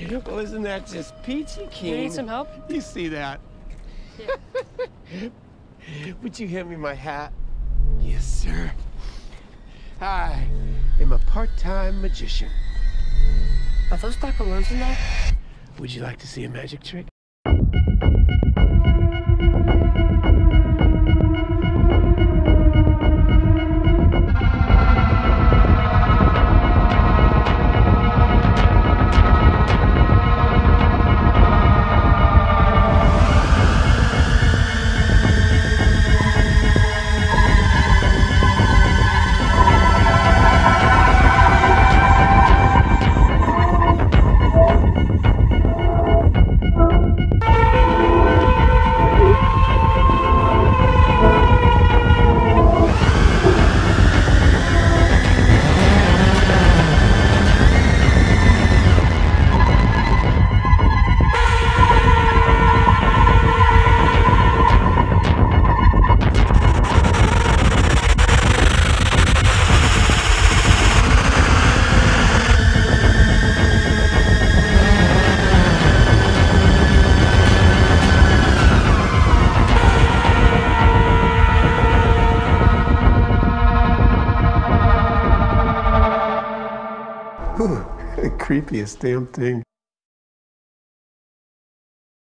Well, isn't that just peachy keen? You need some help? You see that? Yeah. Would you hand me my hat? Yes, sir. I am a part-time magician. Are those black balloons in there? Would you like to see a magic trick? Creepiest damn thing.